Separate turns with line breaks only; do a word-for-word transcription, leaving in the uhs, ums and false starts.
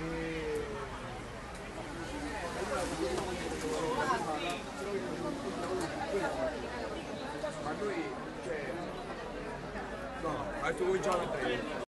E... Ma noi, cioè... No, hai detto voi già